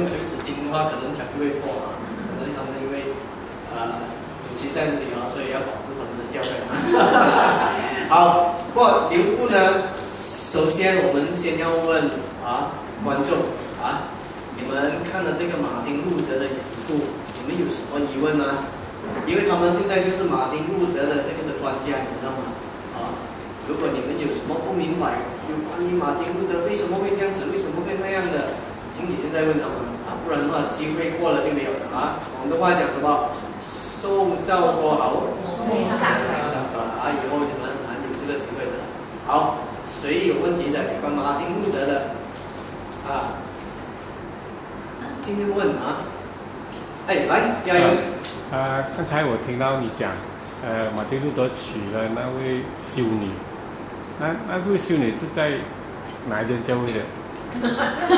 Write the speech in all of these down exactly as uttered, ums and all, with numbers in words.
用锤子钉的话，可能墙就会破啊。可能他们因为呃主席在这里啊，所以要保护他们的教会。好，不过礼物呢，首先我们先要问啊观众啊，你们看了这个马丁路德的演出，你们有什么疑问吗？因为他们现在就是马丁路德的这个的专家，你知道吗？啊，如果你们有什么不明白，有关于马丁路德为什么会这样子，为什么会那样的，请你现在问他们啊，不然的话机会过了就没有了啊。我们的话讲什么？受造过好，啊，以后你们还有这个机会的。好，谁有问题的？有关马丁路德的啊，今天问啊，哎，来加油。 呃，刚才我听到你讲，呃，马丁路德娶了那位修女，那那位修女是在哪一间教会的？ 不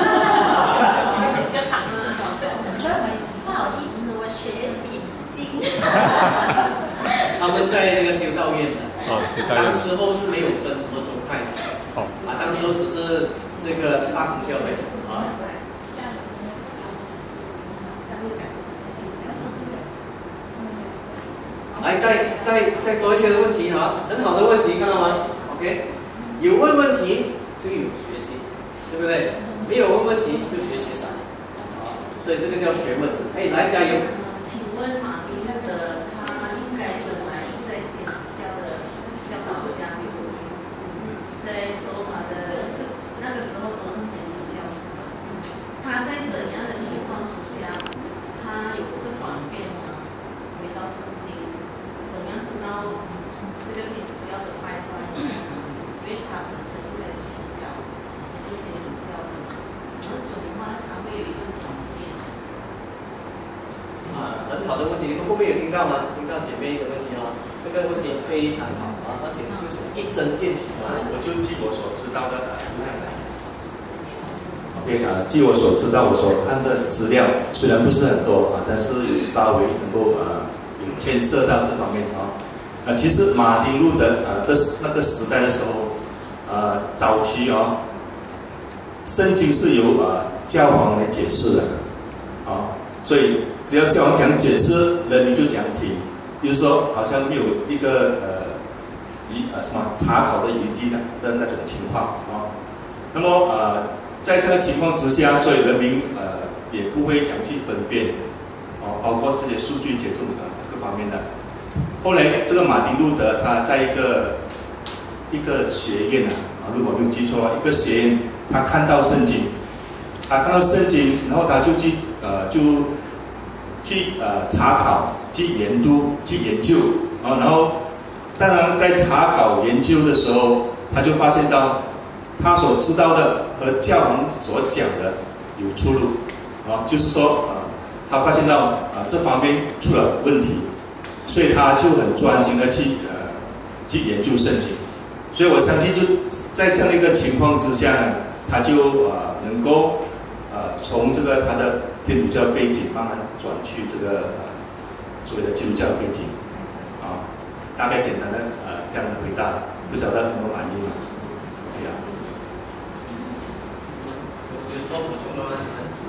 好意思，我学习经。 他们在这个修道院的。 哦，修道院。 当时候是没有分什么宗派的。 哦。 啊，当时候只是这个大公教会啊。来，再再再多一些的问题啊，很好的问题，看到吗 ？OK， 有问问题就有学习，对不对？没有问问题就学习少，啊，所以这个叫学问。哎，来加油。 请问马丁路德他应该本来是在天主教的教导家里，在说法的，就是那个时候都是天主教师。他在怎样的情况之下，他有这个转变呢？回到圣经。怎么样知道这个天主教的败坏？因为他本身应该是主教，不是天主教的，而怎么话他会有一个转变？ 啊，很好的问题，你们后面有听到吗？听到姐妹的问题啊，这个问题非常好啊，而且就是一针见血啊。 我就据我所知道的，就这样来。OK 啊，据我所知道，我所看的资料虽然不是很多啊，但是有稍微能够啊。牵涉到这方面啊，啊，其实马丁路德啊的那个时代的时候，啊，早期啊，圣经是由啊教皇来解释的，啊，所以只要教皇讲解释，人民就讲听，就是说好像没有一个呃一呃什么查考的余地的的那种情况啊。那么啊，在这个情况之下，所以人民呃也不会想去分辨，哦，包括这些数据解读啊。方面的，后来这个马丁路德他在一个一个学院啊，如果没有记错，一个学院他看到圣经，他看到圣经，然后他就去呃就去呃查考、去研读、去研究啊，然后当然在查考研究的时候，他就发现到他所知道的和教皇所讲的有出入啊，就是说啊，他发现到啊这方面出了问题。所以他就很专心的去呃去研究圣经，所以我相信就在这样的一个情况之下呢，他就呃能够呃从这个他的天主教背景慢慢转去这个呃所谓的基督教背景，啊，大概简单的呃这样的回答，不晓得能够满意吗？可以啊。 有什么补充的吗？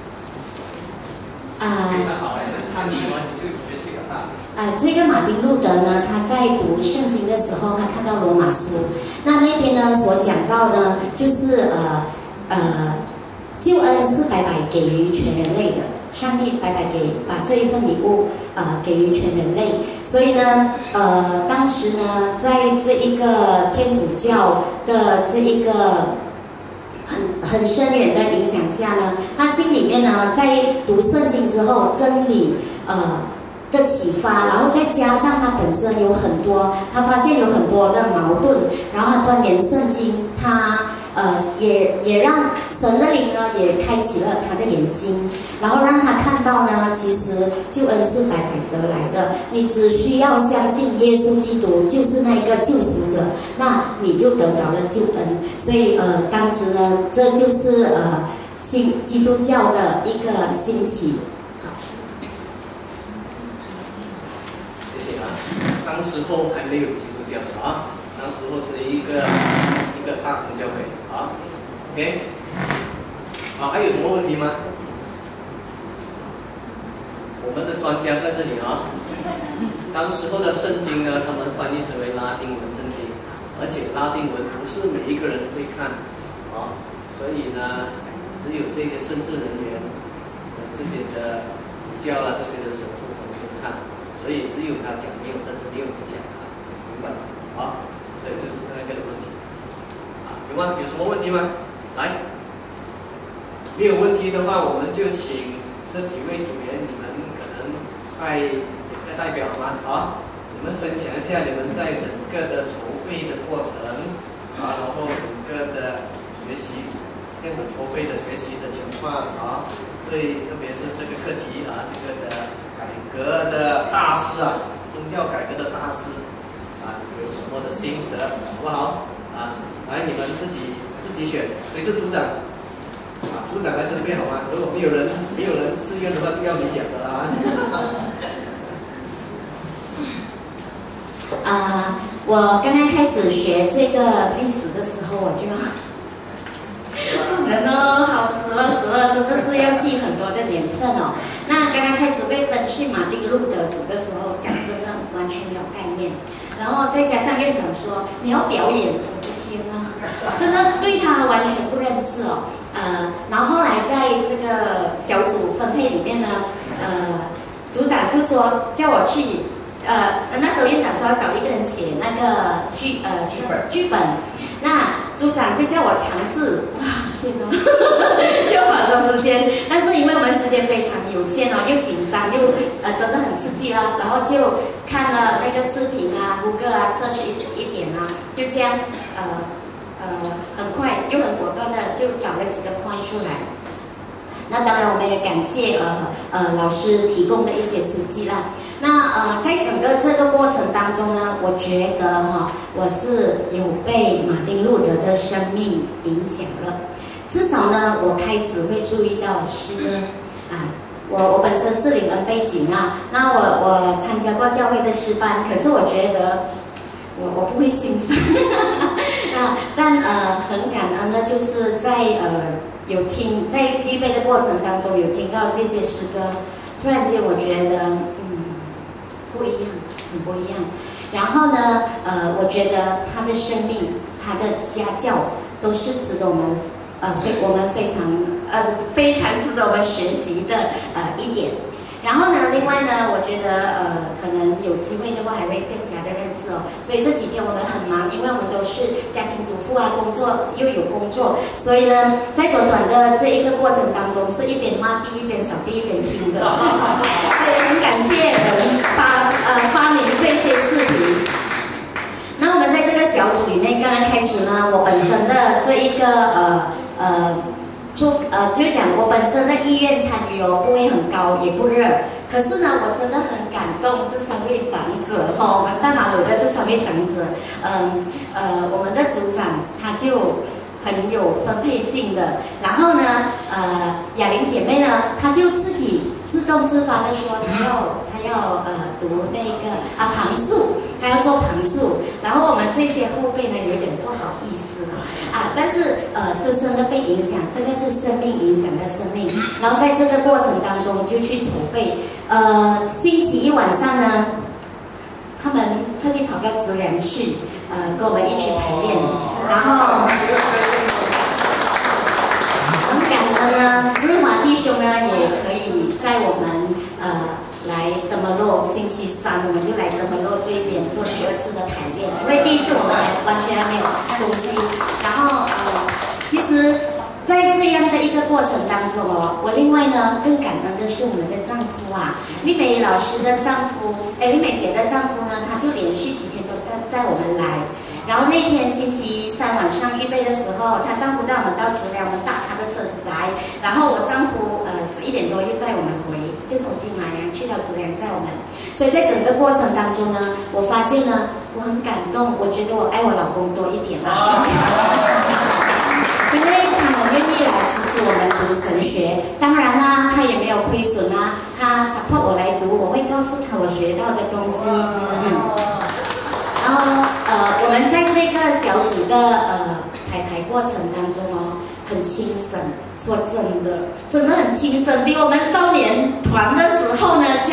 啊， 非常好哎，那参与完你就学习很大。 啊，这个马丁路德呢，他在读圣经的时候，他看到罗马书，那那边呢所讲到呢，就是呃呃，救恩是白白给予全人类的，上帝白白给把这一份礼物呃给予全人类，所以呢呃当时呢，在这一个天主教的这一个很很深远的影响下呢，他心里面呢在读圣经之后，真理呃。的启发，然后再加上他本身有很多，他发现有很多的矛盾，然后他钻研圣经，他呃也也让神的灵呢也开启了他的眼睛，然后让他看到呢，其实救恩是白白得来的，你只需要相信耶稣基督就是那个救赎者，那你就得着了救恩。所以呃，当时呢，这就是呃新基督教的一个兴起。 谢谢啊，当时候还没有基督教啊，当时候是一个一个大公教会啊 ，OK， 好，还有什么问题吗？ 我们的专家在这里啊。当时候的圣经呢，他们翻译成为拉丁文圣经，而且拉丁文不是每一个人会看啊，所以呢，只有这些圣职人员、这些的主教啦、这些的神父可能会看，所以只有他讲，没有的没有人讲，明白吗？好，所以就是这样一个问题啊，有吗？有什么问题吗？来，没有问题的话，我们就请这几位组员，你们可能派派代表嘛，啊，你们分享一下你们在整个的筹备的过程啊，然后整个的学习电子筹备的学习的情况啊，对，特别是这个课题啊，这个的改革的大师啊，宗教改革的大师啊，有什么的心得，好不好？啊，来，你们自己自己选，谁是组长？啊，组长来这边好吗？如果没有人没有人自愿的话，就要你讲的啊。 啊、呃，我刚刚开始学这个历史的时候，我就不能哦，好死了死了，真的是要记很多的年份哦。那刚刚开始被分去马丁路德组的时候，讲真的完全没有概念。然后再加上院长说你要表演，我的天哪，真的对他完全不认识哦。呃，然后后来在这个小组分配里面呢，呃，组长就说叫我去。呃，那时候院长说要找一个人写那个剧呃剧本，剧本，那组长就叫我尝试，哇，天哪，用很多时间，但是因为我们时间非常有限哦，又紧张又呃真的很刺激了，然后就看了那个视频啊 ，Google 啊 ，search 一一点啊，就这样呃呃很快又很果断的就找了几个 point 出来。那当然我们也感谢呃呃老师提供的一些书籍啦。那呃，在整个这个过程当中呢，我觉得哈，我是有被马丁路德的生命影响了。至少呢，我开始会注意到诗歌啊。我我本身是灵恩背景啊，那我我参加过教会的诗班，可是我觉得我我不会欣赏啊。但呃，很感恩的就是在呃有听在预备的过程当中有听到这些诗歌，突然间我觉得。不一样，很不一样。然后呢，呃，我觉得他的生命，他的家教，都是值得我们，呃，非我们非常，呃，非常值得我们学习的，呃，一点。然后呢，另外呢，我觉得，呃，可能有机会的话，还会更加的认识哦。所以这几天我们很忙，因为我们都是家庭主妇啊，工作又有工作，所以呢，在短短的这一个过程当中，是一边抹地一边扫地一边听的。所以很感谢人发呃发明这些视频。那我们在这个小组里面，刚刚开始呢，我本身的这一个呃呃。就呃，就讲我本身的意愿参与哦，不会很高，也不热。可是呢，我真的很感动这三位长者哈、哦，我们大马鲁的这三位长者，嗯呃，我们的组长他就很有分配性的。然后呢，呃，雅玲姐妹呢，她就自己自动自发的说，她要她要呃读那个啊旁述，她要做旁述。然后我们这些后辈呢，有点不好意思了。啊，但是呃，深深的被影响，这个是生命影响的生命。然后在这个过程当中就去筹备，呃，星期一晚上呢，他们特地跑到资良去，呃，跟我们一起排练，然后很感恩呢，日华弟兄呢也可以在我们呃。来德门路，星期三我们就来德门路这一边做第二次的排练，因为第一次我们还完全还没有东西。然后呃，其实，在这样的一个过程当中哦，我另外呢更感恩的是我们的丈夫啊，丽美老师的丈夫，哎，丽美姐的丈夫呢，他就连续几天都带载我们来。然后那天星期三晚上预备的时候，她丈夫带我们到资良，我们搭他的车来，然后我丈夫呃十一点多又载我们回，就从金马洋去到资良载我们。所以在整个过程当中呢，我发现呢，我很感动，我觉得我爱我老公多一点啦，因为他们愿意来支持我们读神学，当然啦，他也没有亏损啊，他 support 我来读，我会告诉他我学到的东西，嗯。然后呃，我们在这个小组的呃彩排过程当中哦，很轻省。说真的，真的很轻省，比我们少年团的时候呢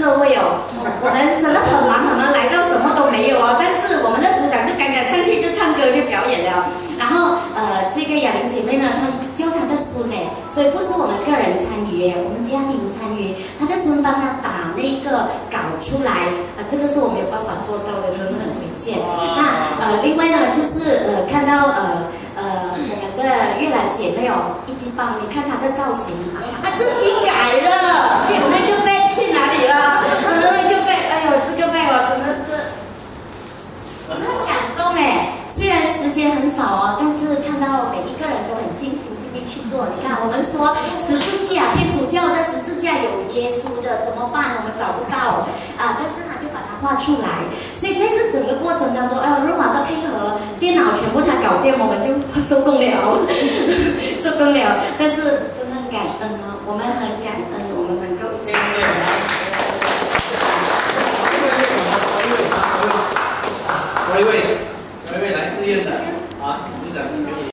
各位哦，我们真的很忙很忙，来到什么都没有哦。但是我们的组长就刚刚上去就唱歌就表演了。然后呃，这个雅玲姐妹呢，她教她的孙哎，所以不是我们个人参与哎，我们家庭参与，她的孙帮她打那个稿出来，啊、呃，这个是我没有办法做到的，真的很推荐。那呃，另外呢，就是呃，看到呃。呃，我们的月兰姐妹哦，一级棒，你看她的造型啊，自己改的。哎，那个 bag 去哪里了？那个 bag， 哎呦，这个 bag 哦，真的是很感动哎。虽然时间很少哦，但是看到每一个人都很尽心尽力去做。你看，我们说十字架，天主教的十字架有耶稣的，怎么办？我们找不到啊，但是他就把它画出来。所以在这整个过程当中，哎呦，罗马的配合，电脑全部他搞定，我们就收工了，收工了。但是真的很感恩啊，我们很感恩，我们能够一起。 有一位，有一位来自愿的啊，组长，你可以。